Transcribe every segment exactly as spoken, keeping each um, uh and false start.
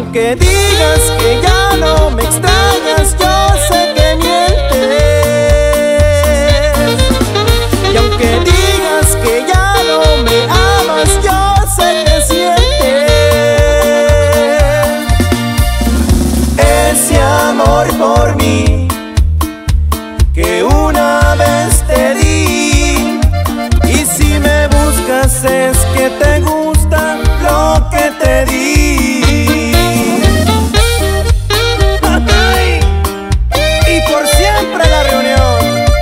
aunque digas que ya no me extrañas, yo sé que mientes. Y aunque digas que ya no me amas, yo sé que sientes. Ese amor por mí que una vez te di, y si me buscas es que te gusta lo que te di. Y por siempre la reunión.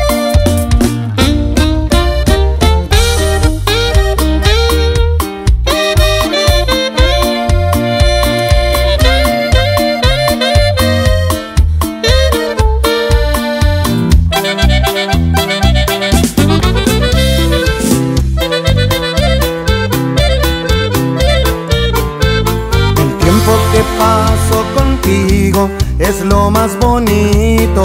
Que paso contigo es lo más bonito,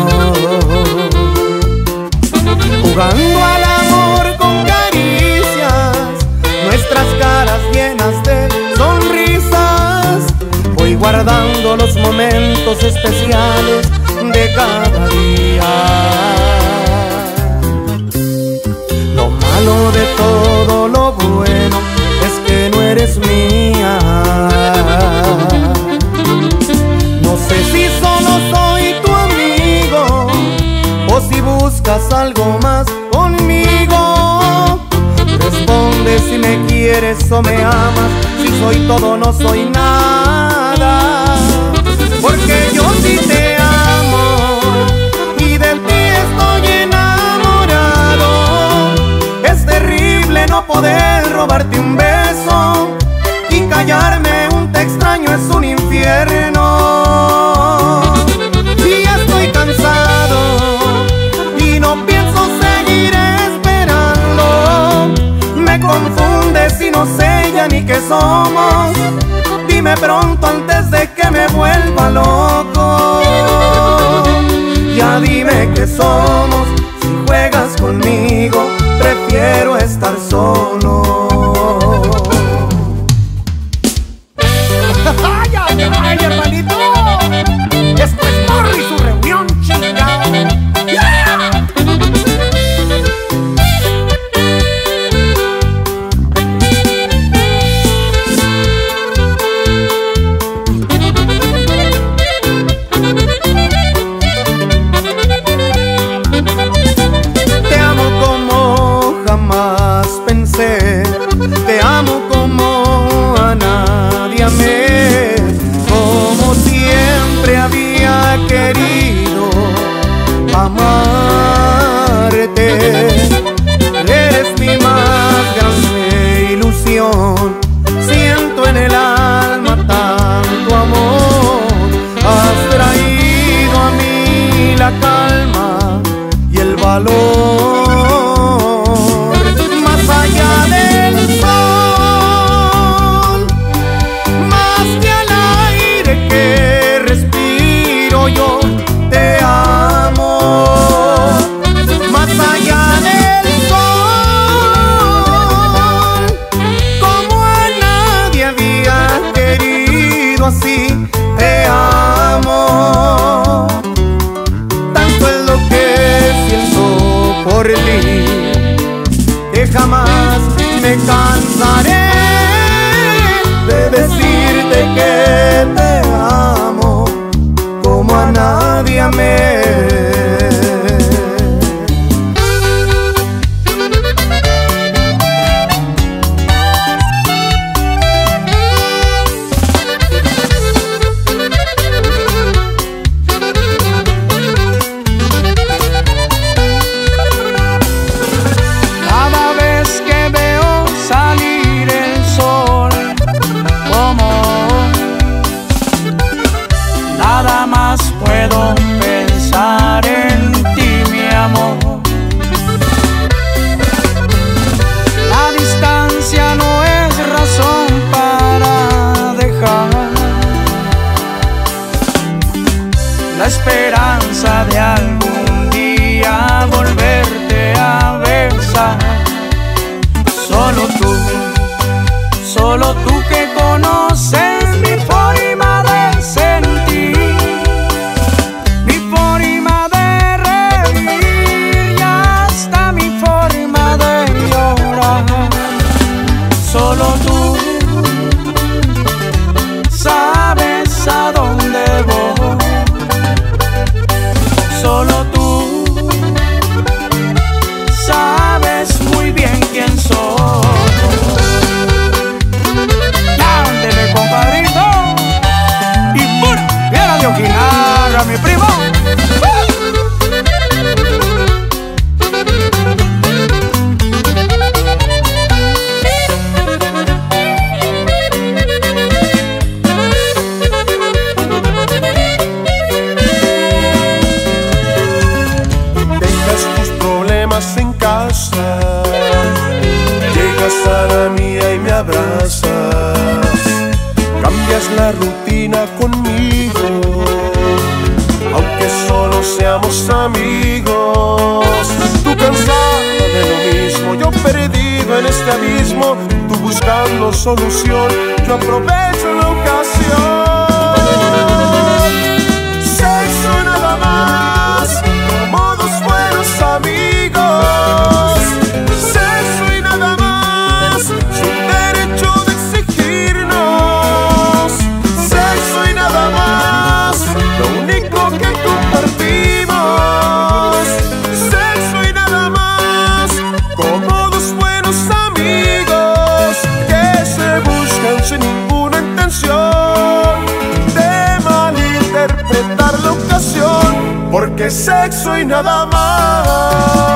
jugando al amor con caricias, nuestras caras llenas de sonrisas. Voy guardando los momentos especiales de cada día. Lo malo de todo lo bueno es que no eres mía. No sé si solo soy tu amigo o si buscas algo más conmigo. Responde si me quieres o me amas, si soy todo o no soy nada. Porque yo sí te amo y de ti estoy enamorado. Es terrible no poder robarte un beso y callarme un te extraño es un infierno. Y ya estoy cansado y no pienso seguir esperando. Me confunde si no sé ya ni qué somos. Dime pronto antes de que me vuelva loco. Ya dime qué somos. Si juegas conmigo prefiero estar solo. ¡Ay, ay, ay, hermanito! Esto es Morro y su reunión, chingado. ¡Yeah! Te amo como jamás pensé, te amo como a nadie amé, como siempre había querido amarte. Eres mi más grande ilusión, siento en el alma tanto amor. Has traído a mí la calma y el valor. Más allá del sol, más que al aire que respiro, yo te amo. Más allá del sol, como a nadie había querido así, te amo. Tanto es lo que siento por ti, que jamás me cansaré de decirte que te amo como a nadie amé. Cada vez que veo salir el sol, como nada más puedo pensar en ti, mi amor. La distancia no es razón para dejar la esperanza de algún día volverte a besar. Solo tú, solo tú que conoces mi forma rutina conmigo, aunque solo seamos amigos. Tú cansada de lo mismo, yo perdido en este abismo, tú buscando solución, yo aprovecho la ocasión. Sexo y nada más, como dos buenos amigos. Sexo y nada más, sin derecho de exigirnos. Sexo y nada más, lo único que compartimos. Sexo y nada más, como dos buenos amigos que se buscan sin ninguna intención de malinterpretar la ocasión, porque sexo y nada más.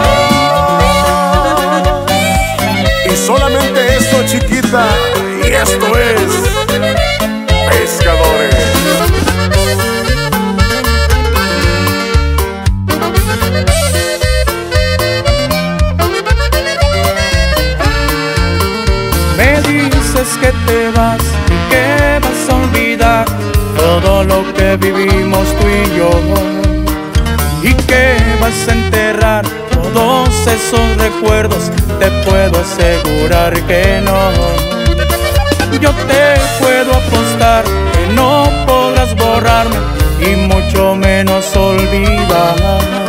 Y solamente eso, chiquita, y esto es Pescadores. Me dices que te vas y que vas a olvidar todo lo que vivimos tú y yo, y que vas a enterrar todos esos recuerdos. Te puedo asegurar que no. Yo te puedo apostar que no podrás borrarme y mucho menos olvidar.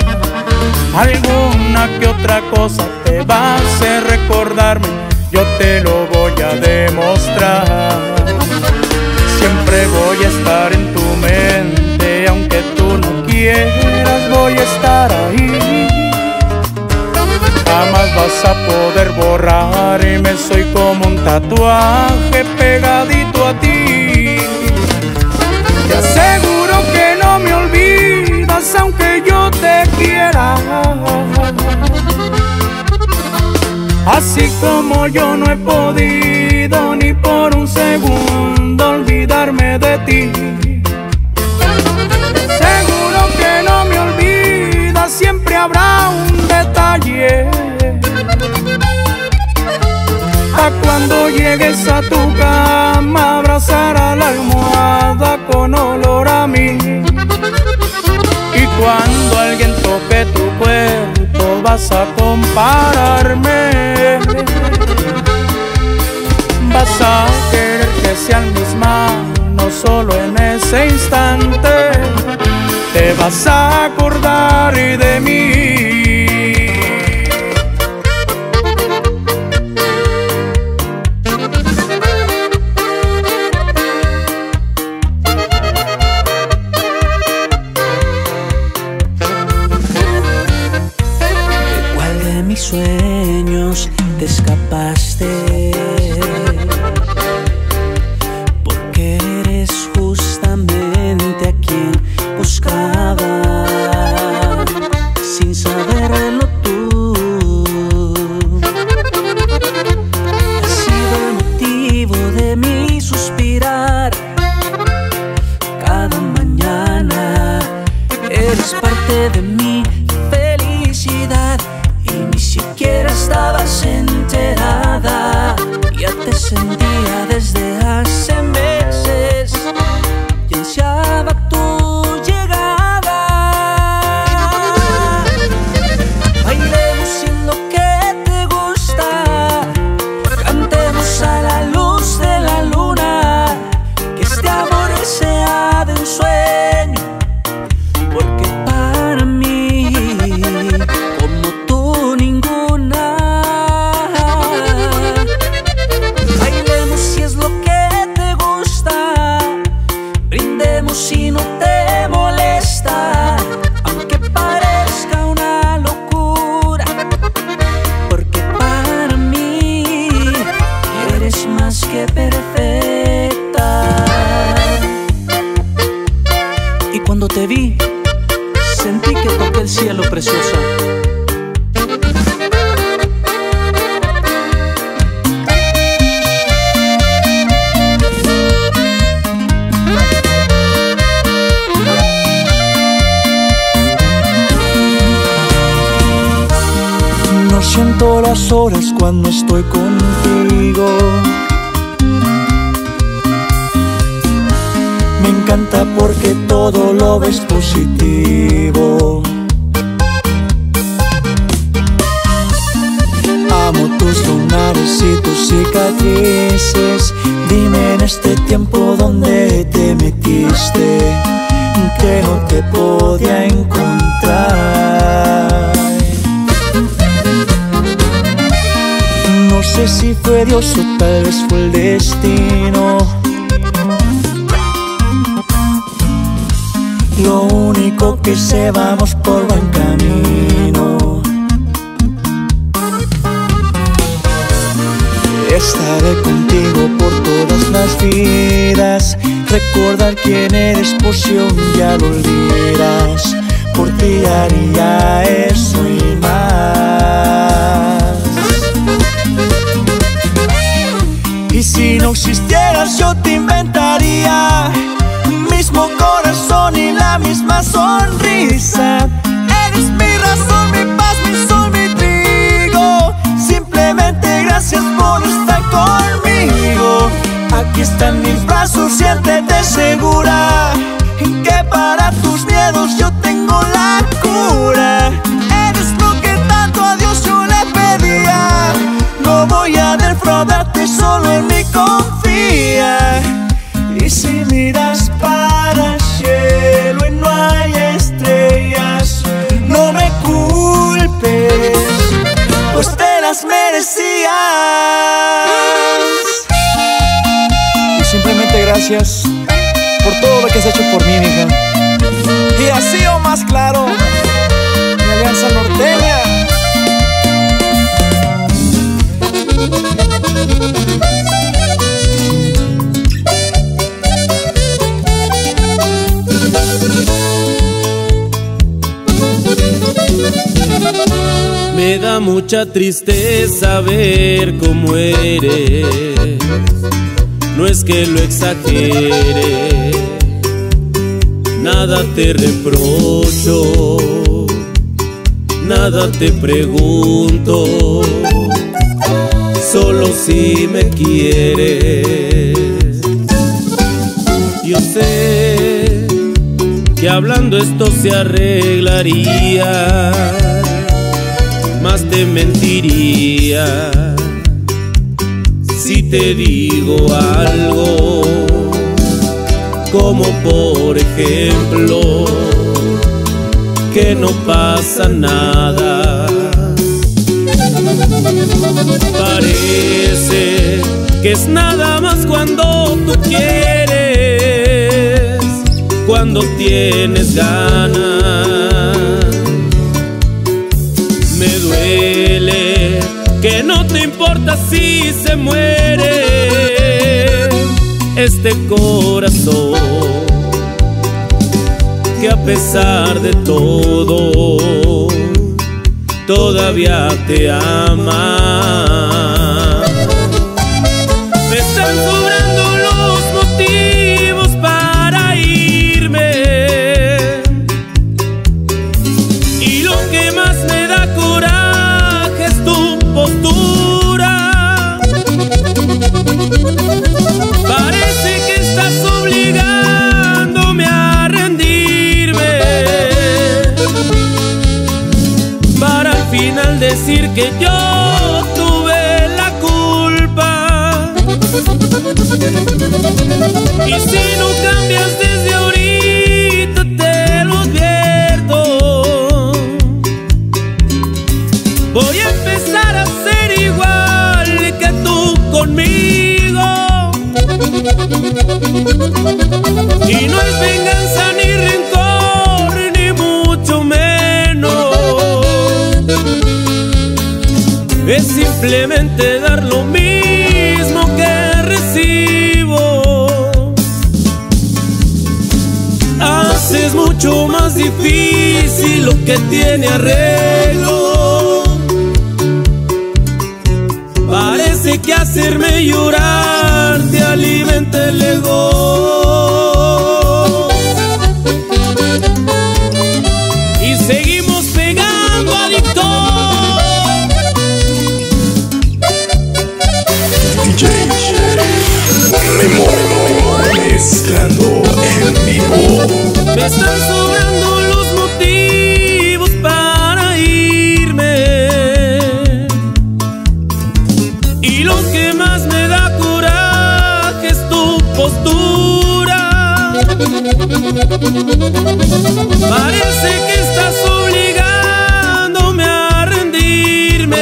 Alguna que otra cosa te va a hacer recordarme, yo te lo voy a demostrar. Siempre voy a estar en tu mente, aunque tú no quieras, voy a estar ahí. Jamás vas a poder borrarme, soy como un tatuaje pegadito a ti. Te aseguro que no me olvidas, aunque yo te quiera. Así como yo no he podido ni por un segundo olvidarme de ti. Seguro que no me olvidas, siempre habrá un detalle. A cuando llegues a tu cama, abrazar a la almohada con olor a mí. Y cuando alguien toque tu cuerpo, vas a compararme. Vas a querer que sean mis manos solo en ese instante. Te vas a acordar de mí. Sueños te escapaste, porque eres justamente a quien buscaba, sin saberlo tú. Has sido el motivo de mi suspirar cada mañana. Eres parte de mi felicidad. Ni siquiera estabas enterada, ya te sentía desde hace meses y ansiaba tu llegada. Bailemos en lo que te gusta, cantemos a la luz de la luna, que este amor sea de ensueño, porque para mí como tú ninguna. Bailemos si es lo que te gusta, brindemos si no te molesta, aunque parezca una locura, porque para mí eres más que perfecta. Y cuando te vi, sentí que toqué el cielo, preciosa. No siento las horas cuando estoy contigo. encanta porque todo lo ves positivo. Amo tus lunares y tus cicatrices. Dime en este tiempo dónde te metiste, que no te podía encontrar. No sé si fue Dios o tal vez fue el destino. Lo único que sé, vamos por buen camino. Estaré contigo por todas las vidas. Recordar quién eres por si un día lo olvidas. Por ti haría eso y más. Y si no existieras yo te inventaría mismo corazón y la misma sonrisa. Eres mi razón, mi paz, mi sol, mi trigo. Simplemente gracias por estar conmigo. Aquí están mis brazos, siéntete segura que para tus miedos yo tengo la cura. Eres lo que tanto a Dios yo le pedía. No voy a defraudarte, solo en mí confía. Y si miras para el cielo y no hay estrellas, no me culpes, pues te las merecías. Y simplemente gracias por todo lo que has hecho por mí, mija. Y así o más claro, mi Alianza Norteña. Me da mucha tristeza ver cómo eres. No es que lo exagere, nada te reprocho, nada te pregunto, solo si me quieres. Yo sé que hablando esto se arreglaría, más te mentiría si te digo algo, como por ejemplo que no pasa nada. Parece que es nada más cuando tú quieres, cuando tienes ganas. Me duele que no te importa si se muere este corazón, que a pesar de todo todavía te ama. Me están sobrando los motivos para irme, y lo que más me da coraje es tu postura. Parece que estás obligándome a rendirme, para al final decir que yo tuve la culpa. Y si no cambias desde ahorita te lo advierto, voy a empezar a ser igual que tú conmigo. Y no es venganza ni rencor, ni mucho menos, es simplemente dar lo mismo que recibo. Haces mucho más difícil lo que tiene arreglo. Parece que hacerme llorar te alimenta el ego. Y seguimos pegando, adicto. D J Memo mezclando en están sobrando los motivos para irme. Y lo que más me da coraje es tu postura. Parece que estás obligándome a rendirme,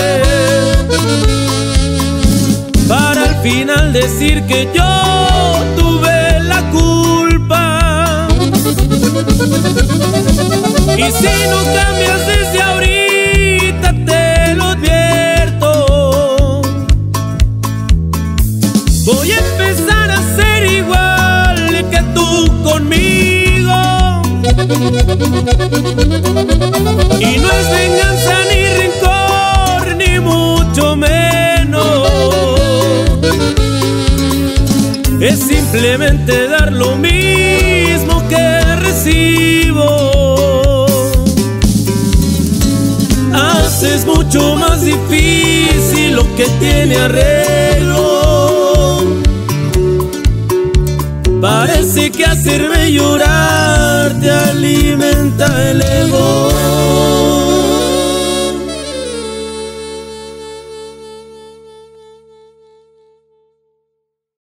para al final decir que yo tuve la culpa. Y si no cambias desde ahorita, te lo advierto, voy a empezar a ser igual que tú conmigo. Y no es venganza ni rencor, ni mucho menos. Es simplemente dar lo mismo que recibo. Haces mucho más difícil lo que tiene arreglo. Parece que hacerme llorar